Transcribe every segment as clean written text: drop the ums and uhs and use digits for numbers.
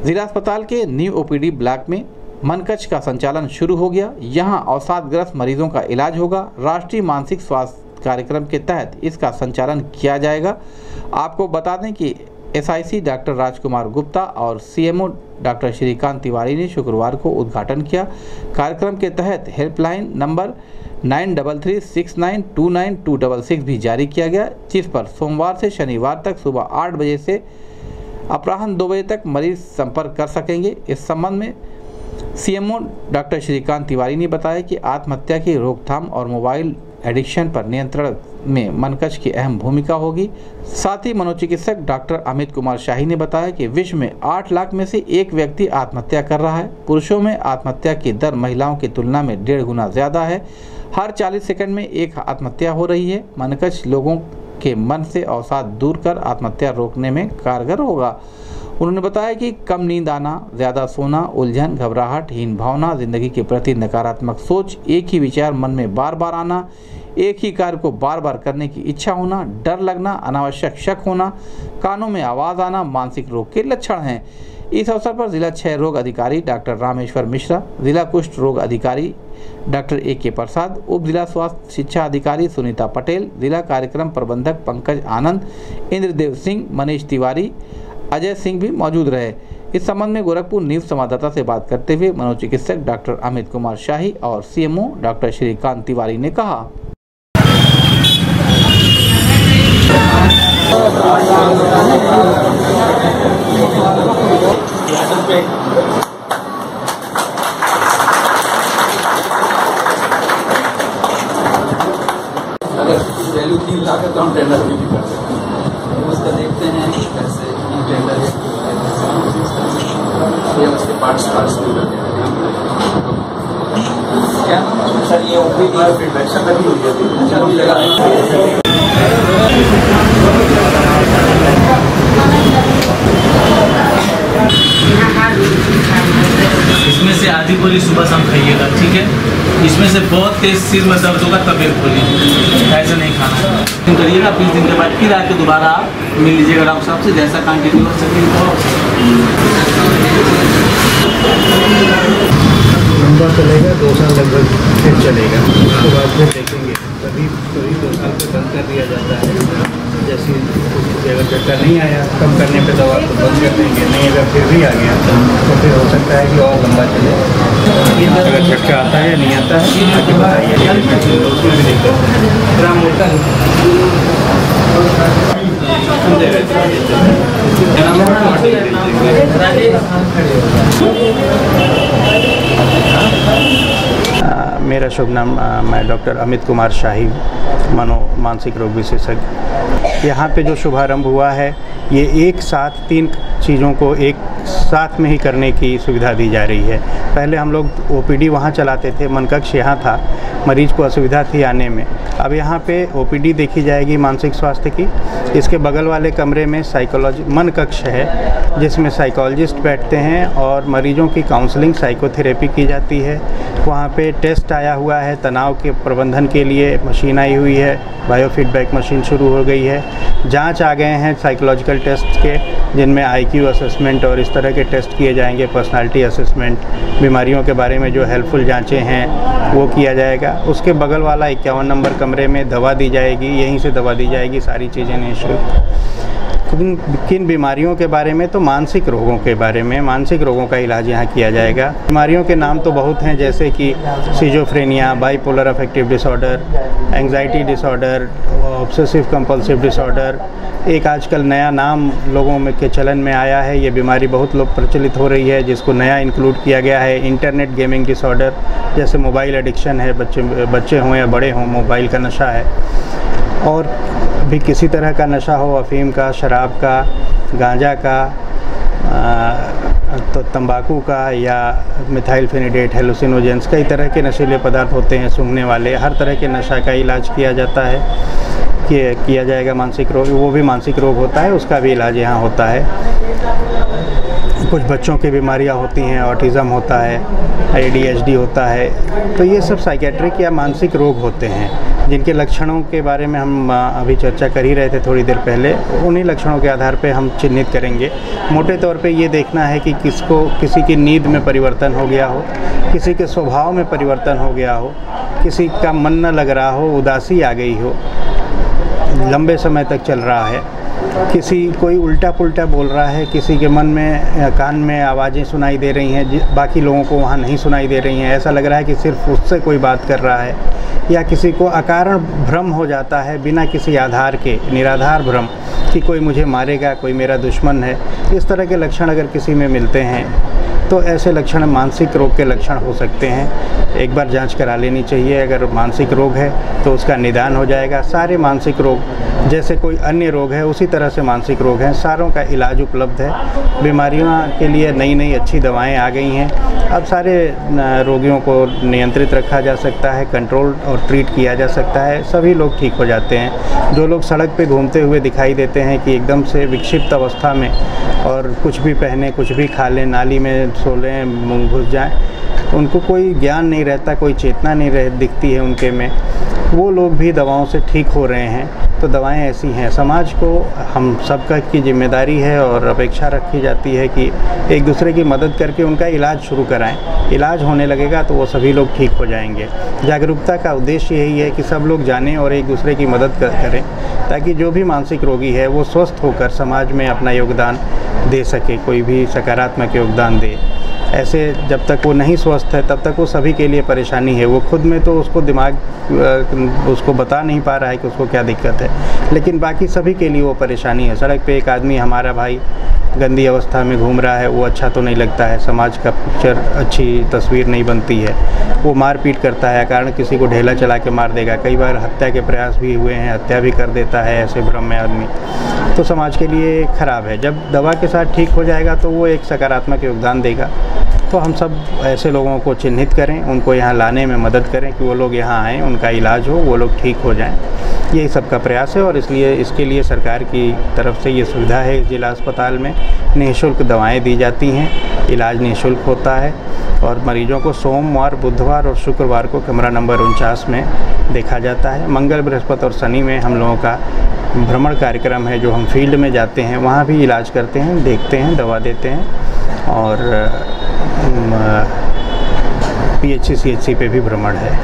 जिला अस्पताल के न्यू ओपीडी ब्लॉक में मनकक्ष का संचालन शुरू हो गया। यहां अवसादग्रस्त मरीजों का इलाज होगा। राष्ट्रीय मानसिक स्वास्थ्य कार्यक्रम के तहत इसका संचालन किया जाएगा। आपको बता दें कि SIC डॉक्टर राजकुमार गुप्ता और CMO डॉक्टर श्रीकांत तिवारी ने शुक्रवार को उद्घाटन किया। कार्यक्रम के तहत हेल्पलाइन नंबर 9369292266 भी जारी किया गया, जिस पर सोमवार से शनिवार तक सुबह 8 बजे से अपराह्न 2 बजे तक मरीज संपर्क कर सकेंगे। इस संबंध में CMO डॉक्टर श्रीकांत तिवारी ने बताया कि आत्महत्या की रोकथाम और मोबाइल एडिक्शन पर नियंत्रण में मनकक्ष की अहम भूमिका होगी। साथ ही मनोचिकित्सक डॉक्टर अमित कुमार शाही ने बताया कि विश्व में 8 लाख में से एक व्यक्ति आत्महत्या कर रहा है। पुरुषों में आत्महत्या की दर महिलाओं की तुलना में 1.5 गुना ज़्यादा है। हर 40 सेकंड में एक आत्महत्या हो रही है। मनकक्ष लोगों के मन से अवसाद दूर कर आत्महत्या रोकने में कारगर होगा। उन्होंने बताया कि कम नींद आना, ज़्यादा सोना, उलझन, घबराहट, हीन भावना, जिंदगी के प्रति नकारात्मक सोच, एक ही विचार मन में बार बार आना, एक ही कार्य को बार बार करने की इच्छा होना, डर लगना, अनावश्यक शक होना, कानों में आवाज़ आना मानसिक रोग के लक्षण हैं। इस अवसर पर जिला क्षय रोग अधिकारी डॉक्टर रामेश्वर मिश्रा, जिला कुष्ठ रोग अधिकारी डॉक्टर AK प्रसाद, उप जिला स्वास्थ्य शिक्षा अधिकारी सुनीता पटेल, जिला कार्यक्रम प्रबंधक पंकज आनंद, इंद्रदेव सिंह, मनीष तिवारी, अजय सिंह भी मौजूद रहे। इस संबंध में गोरखपुर न्यूज संवाददाता से बात करते हुए मनोचिकित्सक डॉक्टर अमित कुमार शाही और CMO डॉक्टर श्रीकांत तिवारी ने कहा। अगर वैल्यू 3 लाख है तो हम टेंडर भी नहीं कर सकते। उसका देखते हैं कैसे टेंडर ये उसके पार्ट्स भी करते हैं। क्या सर ये OPD फीडबैक से लगी हुई है। इसमें से आधी गोली सुबह शाम खाइएगा, ठीक है। इसमें से बहुत तेज सिर में दर्द होगा तब एक गोली, ऐसे नहीं खाना करिएगा। 20 दिन के बाद फिर आके दोबारा आप मिल लीजिएगा डॉक्टर साहब से, जैसा कंटिन्यू हो सके। लंबा चलेगा, 2 साल लगभग फिर चलेगा, उसके बाद फिर देखेंगे। कभी 2 साल पे बंद कर दिया जाता है। जैसे अगर झटका नहीं आया कम करने पे दवा तो बंद कर देंगे, नहीं अगर फिर भी आ गया तो फिर हो सकता है कि और लंबा चले। अगर झटका आता है या नहीं आता है आगे बताइए, उसमें भी दिक्कत है। मेरा शुभ नाम, मैं डॉक्टर अमित कुमार शाही, मानसिक रोग विशेषज्ञ। यहाँ पे जो शुभारंभ हुआ है ये एक साथ 3 चीज़ों को एक साथ में ही करने की सुविधा दी जा रही है। पहले हम लोग OPD वहाँ चलाते थे, मनकक्ष यहाँ था, मरीज को असुविधा थी आने में। अब यहाँ पे OPD देखी जाएगी मानसिक स्वास्थ्य की। इसके बगल वाले कमरे में मन कक्ष है, जिसमें साइकोलॉजिस्ट बैठते हैं और मरीजों की काउंसलिंग, साइकोथेरेपी की जाती है। वहाँ पे टेस्ट आया हुआ है, तनाव के प्रबंधन के लिए मशीन आई हुई है, बायोफीडबैक मशीन शुरू हो गई है। जांच आ गए हैं साइकोलॉजिकल टेस्ट के, जिनमें IQ असेसमेंट और इस तरह के टेस्ट किए जाएंगे, पर्सनालिटी असेसमेंट, बीमारियों के बारे में जो हेल्पफुल जांचें हैं वो किया जाएगा। उसके बगल वाला 51 नंबर कमरे में दवा दी जाएगी, यहीं से दवा दी जाएगी, सारी चीज़ें निःशुल्क। किन बीमारियों के बारे में, तो मानसिक रोगों के बारे में, मानसिक रोगों का इलाज यहाँ किया जाएगा। बीमारियों के नाम तो बहुत हैं, जैसे कि schizophrenia, bipolar affective disorder, anxiety disorder, obsessive compulsive disorder. एक आजकल नया नाम लोगों में के चलन में आया है, ये बीमारी बहुत लोग प्रचलित हो रही है, जिसको नया इंक्लूड किया गया है, इंटरनेट गेमिंग डिसऑर्डर। जैसे मोबाइल एडिक्शन है, बच्चे हों या बड़े हों, मोबाइल का नशा है। और भी किसी तरह का नशा हो, अफीम का, शराब का, गांजा का, तो तंबाकू का या मिथाइल फेनिडेट, हेलुसिनोजेंस, कई तरह के नशीले पदार्थ होते हैं सूंघने वाले। हर तरह के नशा का इलाज किया जाता है। किया जाएगा मानसिक रोग, वो भी मानसिक रोग होता है, उसका भी इलाज यहाँ होता है। कुछ बच्चों की बीमारियाँ होती हैं, ऑटिज़म होता है, ADHD होता है, तो ये सब साइकेट्रिक या मानसिक रोग होते हैं जिनके लक्षणों के बारे में हम अभी चर्चा कर ही रहे थे थोड़ी देर पहले। उन्हीं लक्षणों के आधार पे हम चिन्हित करेंगे। मोटे तौर पे ये देखना है कि किसी की नींद में परिवर्तन हो गया हो, किसी के स्वभाव में परिवर्तन हो गया हो, किसी का मन न लग रहा हो, उदासी आ गई हो, लंबे समय तक चल रहा है, कोई उल्टा पुल्टा बोल रहा है, किसी के मन में कान में आवाज़ें सुनाई दे रही हैं बाकी लोगों को वहाँ नहीं सुनाई दे रही हैं, ऐसा लग रहा है कि सिर्फ उससे कोई बात कर रहा है, या किसी को अकारण भ्रम हो जाता है बिना किसी आधार के, निराधार भ्रम कि कोई मुझे मारेगा, कोई मेरा दुश्मन है। इस तरह के लक्षण अगर किसी में मिलते हैं तो ऐसे लक्षण मानसिक रोग के लक्षण हो सकते हैं। एक बार जांच करा लेनी चाहिए। अगर मानसिक रोग है तो उसका निदान हो जाएगा। सारे मानसिक रोग जैसे कोई अन्य रोग है उसी तरह से मानसिक रोग हैं, सारों का इलाज उपलब्ध है। बीमारियों के लिए नई नई अच्छी दवाएं आ गई हैं। अब सारे रोगियों को नियंत्रित रखा जा सकता है, कंट्रोल और ट्रीट किया जा सकता है, सभी लोग ठीक हो जाते हैं। जो लोग सड़क पे घूमते हुए दिखाई देते हैं कि एकदम से विक्षिप्त अवस्था में और कुछ भी पहने, कुछ भी खा लें, नाली में सो लें, घुस जाएं, उनको कोई ज्ञान नहीं रहता, कोई चेतना नहीं दिखती है उनके में, वो लोग भी दवाओं से ठीक हो रहे हैं। तो दवाएं ऐसी हैं। समाज को हम सबका की जिम्मेदारी है और अपेक्षा रखी जाती है कि एक दूसरे की मदद करके उनका इलाज शुरू कराएं। इलाज होने लगेगा तो वो सभी लोग ठीक हो जाएंगे। जागरूकता का उद्देश्य यही है कि सब लोग जानें और एक दूसरे की मदद करें ताकि जो भी मानसिक रोगी है वो स्वस्थ होकर समाज में अपना योगदान दे सके, कोई भी सकारात्मक योगदान दे। ऐसे जब तक वो नहीं स्वस्थ है तब तक वो सभी के लिए परेशानी है। वो खुद में तो उसको दिमाग उसको बता नहीं पा रहा है कि उसको क्या दिक्कत है, लेकिन बाकी सभी के लिए वो परेशानी है। सड़क पे एक आदमी हमारा भाई गंदी अवस्था में घूम रहा है, वो अच्छा तो नहीं लगता है, समाज का पिक्चर अच्छी तस्वीर नहीं बनती है। वो मारपीट करता है, कारण किसी को ढेला चला के मार देगा। कई बार हत्या के प्रयास भी हुए हैं, हत्या भी कर देता है ऐसे भ्रम में आदमी, तो समाज के लिए ख़राब है। जब दवा के साथ ठीक हो जाएगा तो वो एक सकारात्मक योगदान देगा। तो हम सब ऐसे लोगों को चिन्हित करें, उनको यहाँ लाने में मदद करें कि वो लोग यहाँ आएँ, उनका इलाज हो, वो लोग ठीक हो जाएं। यही सबका प्रयास है और इसलिए इसके लिए सरकार की तरफ से ये सुविधा है। जिला अस्पताल में निःशुल्क दवाएं दी जाती हैं, इलाज निःशुल्क होता है और मरीजों को सोमवार, बुधवार और शुक्रवार को कमरा नंबर 49 में देखा जाता है। मंगल, बृहस्पति और शनि में हम लोगों का भ्रमण कार्यक्रम है, जो हम फील्ड में जाते हैं, वहाँ भी इलाज करते हैं, देखते हैं, दवा देते हैं और PHC CHC पे भी भ्रमण है।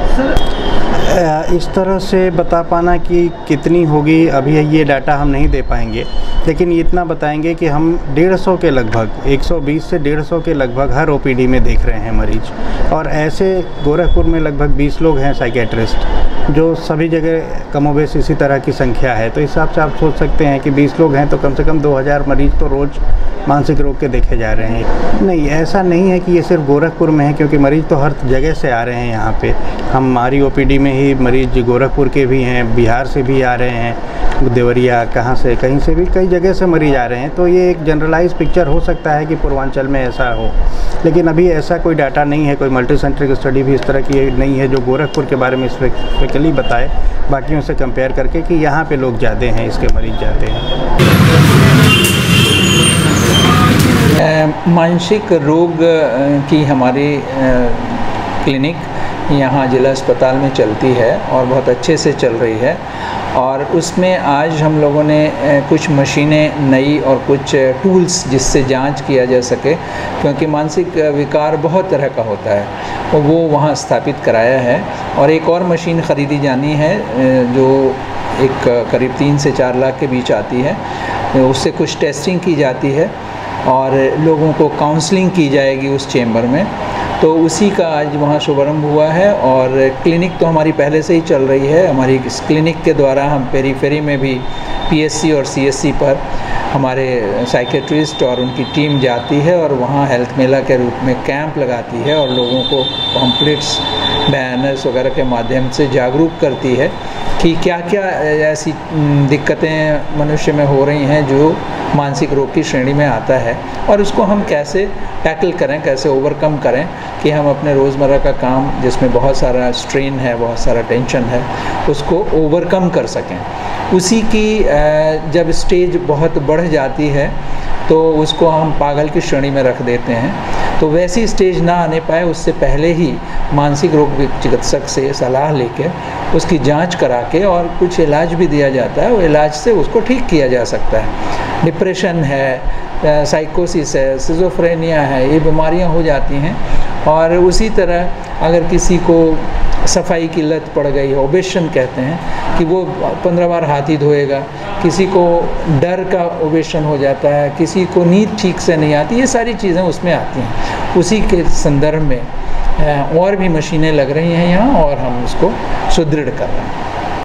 इस तरह से बता पाना कि कितनी होगी अभी ये डाटा हम नहीं दे पाएंगे, लेकिन इतना बताएंगे कि हम 150 के लगभग 120 से 150 के लगभग हर OPD में देख रहे हैं मरीज। और ऐसे गोरखपुर में लगभग 20 लोग हैं साइकेट्रिस्ट, जो सभी जगह कमोबेश इसी तरह की संख्या है। तो इस हिसाब से आप सोच सकते हैं कि 20 लोग हैं तो कम से कम 2000 मरीज तो रोज़ मानसिक रोग के देखे जा रहे हैं। नहीं, ऐसा नहीं है कि ये सिर्फ गोरखपुर में है, क्योंकि मरीज़ तो हर जगह से आ रहे हैं यहाँ पे। हमारी OPD में ही मरीज़ गोरखपुर के भी हैं, बिहार से भी आ रहे हैं, देवरिया कहाँ से, कहीं से भी, कई जगह से मरीज़ आ रहे हैं। तो ये एक जनरलाइज पिक्चर हो सकता है कि पूर्वांचल में ऐसा हो, लेकिन अभी ऐसा कोई डाटा नहीं है, कोई मल्टी सेंट्रिक स्टडी भी इस तरह की नहीं है जो गोरखपुर के बारे में स्पेसिफिकली बताए बाकियों से कंपेयर करके कि यहाँ पे लोग ज़्यादा हैं, इसके मरीज़ ज़्यादा हैं। मानसिक रोग की हमारी क्लिनिक यहाँ जिला अस्पताल में चलती है और बहुत अच्छे से चल रही है। और उसमें आज हम लोगों ने कुछ मशीनें नई और कुछ टूल्स जिससे जांच किया जा सके, क्योंकि मानसिक विकार बहुत तरह का होता है, और वो वहाँ स्थापित कराया है। और एक और मशीन ख़रीदी जानी है जो एक करीब 3 से 4 लाख के बीच आती है, उससे कुछ टेस्टिंग की जाती है और लोगों को काउंसलिंग की जाएगी उस चेंबर में। तो उसी का आज वहाँ शुभारंभ हुआ है। और क्लिनिक तो हमारी पहले से ही चल रही है। हमारी इस क्लिनिक के द्वारा हम पेरीफेरी में भी PSC और CSC पर हमारे साइकेट्रिस्ट और उनकी टीम जाती है और वहाँ हेल्थ मेला के रूप में कैंप लगाती है और लोगों को पम्पलेट्स, बैनर्स वगैरह के माध्यम से जागरूक करती है कि क्या क्या ऐसी दिक्कतें मनुष्य में हो रही हैं जो मानसिक रोग की श्रेणी में आता है, और उसको हम कैसे टैकल करें, कैसे ओवरकम करें कि हम अपने रोज़मर्रा का काम जिसमें बहुत सारा स्ट्रेन है, बहुत सारा टेंशन है, उसको ओवरकम कर सकें। उसी की जब स्टेज बहुत बढ़ जाती है तो उसको हम पागल की श्रेणी में रख देते हैं। तो वैसी स्टेज ना आने पाए उससे पहले ही मानसिक रोग चिकित्सक से सलाह लेके उसकी जांच करा के और कुछ इलाज भी दिया जाता है, वो इलाज से उसको ठीक किया जा सकता है। डिप्रेशन है, साइकोसिस है, सिज़ोफ्रेनिया है, ये बीमारियां हो जाती हैं। और उसी तरह अगर किसी को सफाई की लत पड़ गई है, ओबेशन कहते हैं कि वो 15 बार हाथ ही धोएगा, किसी को डर का ओबेशन हो जाता है, किसी को नींद ठीक से नहीं आती, ये सारी चीज़ें उसमें आती हैं। उसी के संदर्भ में और भी मशीनें लग रही हैं यहाँ और हम उसको सुदृढ़ कर रहे हैं।